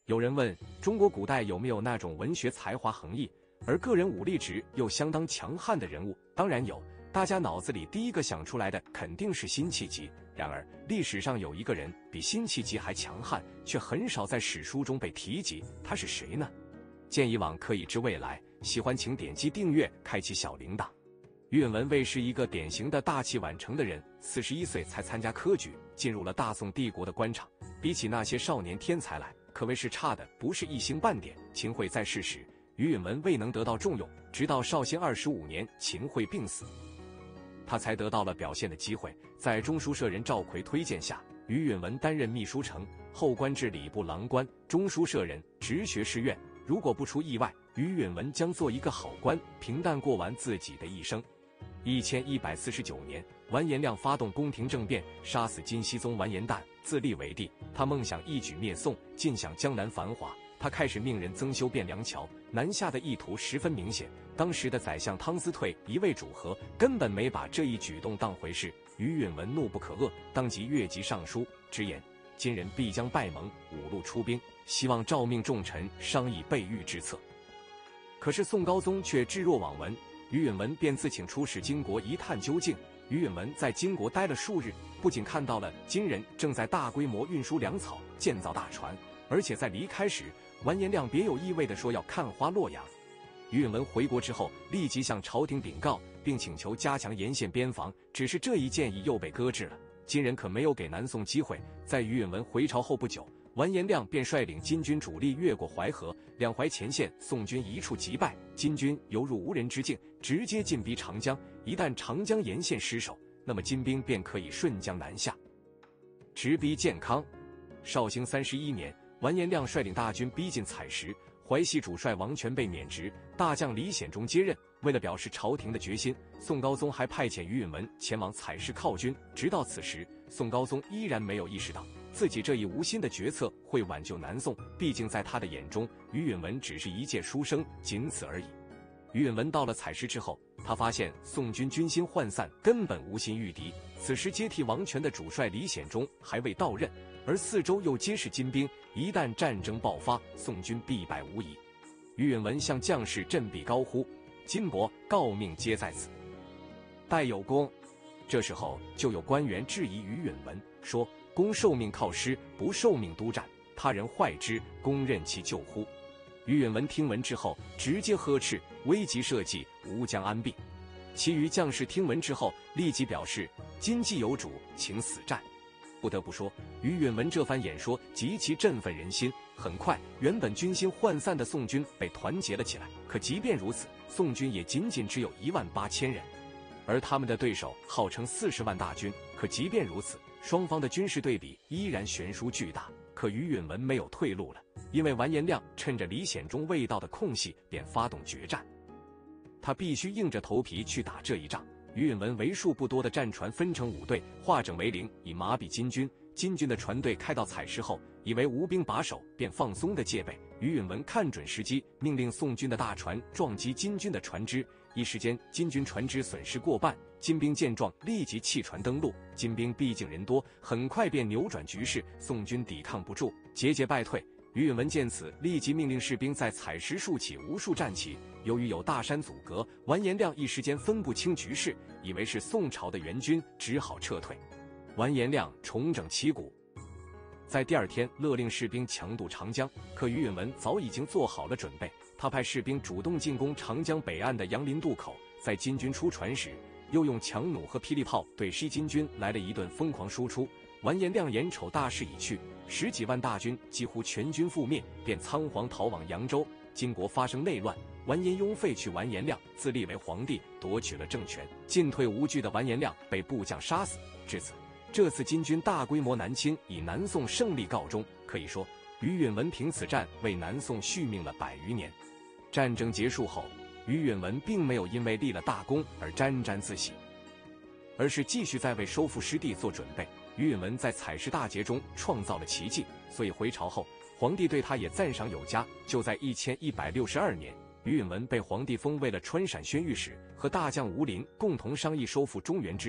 有人问，中国古代有没有那种文学才华横溢，而个人武力值又相当强悍的人物？当然有，大家脑子里第一个想出来的肯定是辛弃疾。然而，历史上有一个人比辛弃疾还强悍，却很少在史书中被提及，他是谁呢？见以往可以知未来，喜欢请点击订阅，开启小铃铛。于允文卫是一个典型的大器晚成的人，41岁才参加科举，进入了大宋帝国的官场。比起那些少年天才来，可谓是差的不是一星半点。秦桧在世时，于允文未能得到重用，直到绍兴25年秦桧病死，他才得到了表现的机会。在中书舍人赵奎推荐下，于允文担任秘书丞，后官至礼部郎官、中书舍人，直学士院。如果不出意外，于允文将做一个好官，平淡过完自己的一生。1149年，完颜亮发动宫廷政变，杀死金熙宗完颜旦，自立为帝。他梦想一举灭宋，尽享江南繁华。他开始命人增修汴梁桥，南下的意图十分明显。当时的宰相汤思退一味主和，根本没把这一举动当回事。于允文怒不可遏，当即越级上书，直言今人必将败蒙，五路出兵，希望诏命重臣商议备御之策。可是宋高宗却置若罔闻，于允文便自请出使金国一探究竟。于允文在金国待了数日，不仅看到了金人正在大规模运输粮草、建造大船，而且在离开时，完颜亮别有意味地说要看花洛阳。于允文回国之后，立即向朝廷禀告，并请求加强沿线边防。只是这一建议又被搁置了。金人可没有给南宋机会。在于允文回朝后不久，完颜亮便率领金军主力越过淮河，两淮前线宋军一触即败，金军犹如无人之境，直接进逼长江。一旦长江沿线失守，那么金兵便可以顺江南下，直逼建康。绍兴31年，完颜亮率领大军逼近采石，淮西主帅王权被免职，大将李显忠接任。为了表示朝廷的决心，宋高宗还派遣于允文前往采石犒军。直到此时，宋高宗依然没有意识到自己这一无心的决策会挽救南宋。毕竟在他的眼中，于允文只是一介书生，仅此而已。于允文到了采石之后，他发现宋军军心涣散，根本无心御敌。此时接替王权的主帅李显忠还未到任，而四周又皆是金兵，一旦战争爆发，宋军必败无疑。于允文向将士振臂高呼：“金帛诰命皆在此，待有功。”这时候就有官员质疑于允文，说：“公受命靠师，不受命督战，他人坏之，公任其救乎？”于允文听闻之后，直接呵斥：“危急社稷，吾将安避。”其余将士听闻之后，立即表示：“今既有主，请死战。”不得不说，于允文这番演说极其振奋人心。很快，原本军心涣散的宋军被团结了起来。可即便如此，宋军也仅仅只有18000人，而他们的对手号称40万大军。可即便如此，双方的军事对比依然悬殊巨大。可于允文没有退路了，因为完颜亮趁着李显忠未到的空隙，便发动决战。他必须硬着头皮去打这一仗。于允文为数不多的战船分成5队，化整为零，以麻痹金军。金军的船队开到采石后，以为无兵把守，便放松的戒备。于允文看准时机，命令宋军的大船撞击金军的船只，一时间金军船只损失过半。金兵见状，立即弃船登陆。金兵毕竟人多，很快便扭转局势，宋军抵抗不住，节节败退。于允文见此，立即命令士兵在采石竖起无数战旗。由于有大山阻隔，完颜亮一时间分不清局势，以为是宋朝的援军，只好撤退。完颜亮重整旗鼓，在第2天勒令士兵强渡长江。可于允文早已经做好了准备，他派士兵主动进攻长江北岸的杨林渡口。在金军出船时，又用强弩和霹雳炮对西金军来了一顿疯狂输出。完颜亮眼瞅大势已去，10几万大军几乎全军覆灭，便仓皇逃往扬州。金国发生内乱，完颜雍废去完颜亮，自立为皇帝，夺取了政权。进退无据的完颜亮被部将杀死。至此，这次金军大规模南侵以南宋胜利告终。可以说，于允文凭此战为南宋续命了100余年。战争结束后，于允文并没有因为立了大功而沾沾自喜，而是继续在为收复失地做准备。于允文在采石大捷中创造了奇迹，所以回朝后，皇帝对他也赞赏有加。就在1162年，于允文被皇帝封为了川陕宣谕使，和大将吴林共同商议收复中原之事。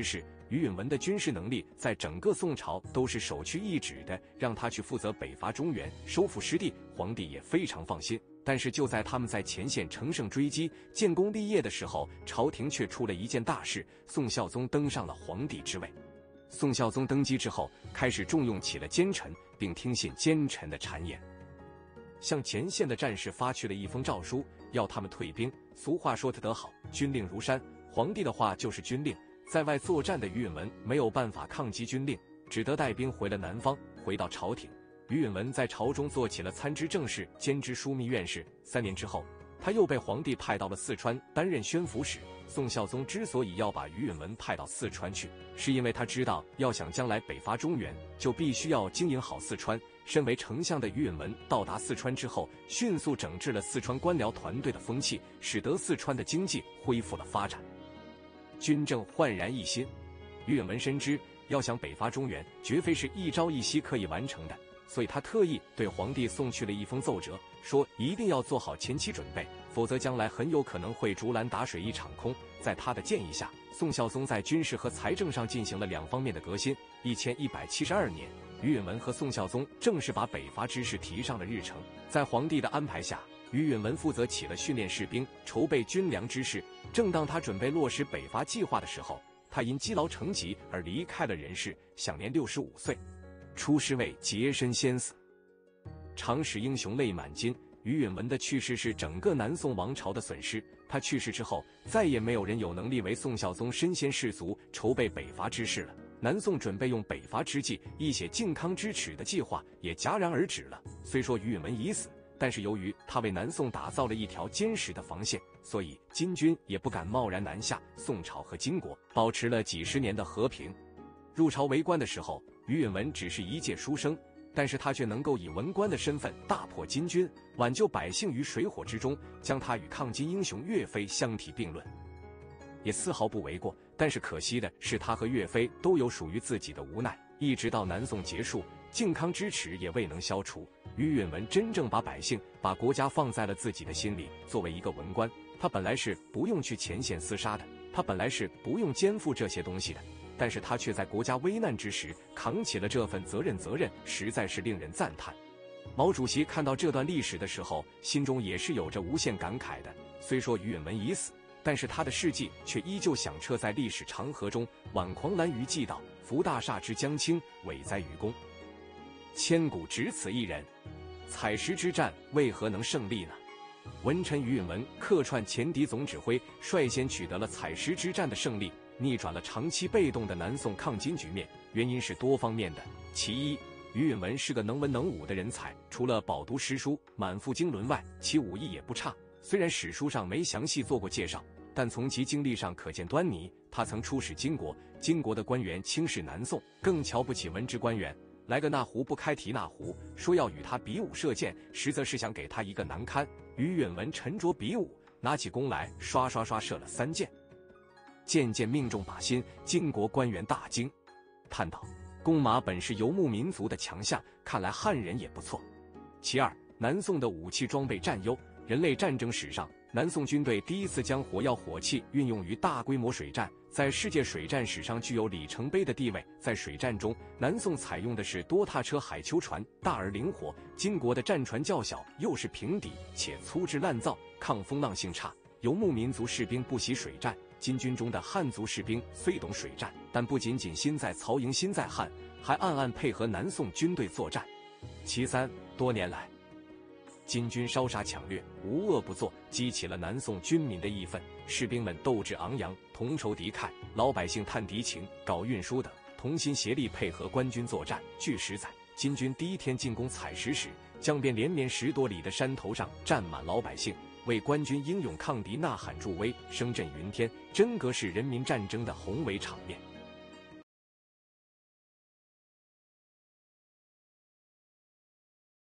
于允文的军事能力在整个宋朝都是首屈一指的，让他去负责北伐中原、收复失地，皇帝也非常放心。但是就在他们在前线乘胜追击、建功立业的时候，朝廷却出了一件大事：宋孝宗登上了皇帝之位。宋孝宗登基之后，开始重用起了奸臣，并听信奸臣的谗言，向前线的战士发去了一封诏书，要他们退兵。俗话说得好，军令如山，皇帝的话就是军令。在外作战的于允文没有办法抗击军令，只得带兵回了南方，回到朝廷。于允文在朝中做起了参知政事、兼知枢密院事。3年之后，他又被皇帝派到了四川担任宣抚使。宋孝宗之所以要把于允文派到四川去，是因为他知道，要想将来北伐中原，就必须要经营好四川。身为丞相的于允文到达四川之后，迅速整治了四川官僚团队的风气，使得四川的经济恢复了发展，军政焕然一新。于允文深知，要想北伐中原，绝非是一朝一夕可以完成的，所以他特意对皇帝送去了一封奏折，说一定要做好前期准备，否则将来很有可能会竹篮打水一场空。在他的建议下，宋孝宗在军事和财政上进行了2方面的革新。1172年，于允文和宋孝宗正式把北伐之事提上了日程。在皇帝的安排下，于允文负责起了训练士兵、筹备军粮之事。正当他准备落实北伐计划的时候，他因积劳成疾而离开了人世，享年65岁。出师为洁身先死，常使英雄泪满襟。于允文的去世是整个南宋王朝的损失。他去世之后，再也没有人有能力为宋孝宗身先士卒，筹备北伐之事了。南宋准备用北伐之际一写靖康之耻的计划也戛然而止了。虽说于允文已死，但是由于他为南宋打造了一条坚实的防线，所以金军也不敢贸然南下。宋朝和金国保持了几十年的和平。入朝为官的时候，于允文只是一介书生，但是他却能够以文官的身份大破金军，挽救百姓于水火之中，将他与抗金英雄岳飞相提并论，也丝毫不为过。但是可惜的是，他和岳飞都有属于自己的无奈，一直到南宋结束，靖康之耻也未能消除。于允文真正把百姓、把国家放在了自己的心里。作为一个文官，他本来是不用去前线厮杀的，他本来是不用肩负这些东西的，但是他却在国家危难之时扛起了这份责任，实在是令人赞叹。毛主席看到这段历史的时候，心中也是有着无限感慨的。虽说于允文已死，但是他的事迹却依旧响彻在历史长河中。挽狂澜于既倒，扶大厦之将倾，伟哉于公。千古只此一人，采石之战为何能胜利呢？文臣于允文客串前敌总指挥，率先取得了采石之战的胜利，逆转了长期被动的南宋抗金局面。原因是多方面的。其一，于允文是个能文能武的人才，除了饱读诗书、满腹经纶外，其武艺也不差。虽然史书上没详细做过介绍，但从其经历上可见端倪。他曾出使金国，金国的官员轻视南宋，更瞧不起文职官员，来个那壶不开提那壶，说要与他比武射箭，实则是想给他一个难堪。于允文沉着比武，拿起弓来刷刷刷射了3箭，箭箭命中靶心，金国官员大惊，叹道：弓马本是游牧民族的强项，看来汉人也不错。其二，南宋的武器装备占优。人类战争史上，南宋军队第一次将火药火器运用于大规模水战，在世界水战史上具有里程碑的地位。在水战中，南宋采用的是多踏车海丘船，大而灵活；金国的战船较小，又是平底，且粗制滥造，抗风浪性差。游牧民族士兵不习水战，金军中的汉族士兵虽懂水战，但不仅仅心在曹营心在汉，还暗暗配合南宋军队作战。其三，多年来金军烧杀抢掠，无恶不作，激起了南宋军民的义愤。士兵们斗志昂扬，同仇敌忾；老百姓探敌情、搞运输等，同心协力配合官军作战。据史载，金军第一天进攻采石时，江边连绵10多里的山头上站满老百姓，为官军英勇抗敌呐喊助威，声震云天，真格是人民战争的宏伟场面。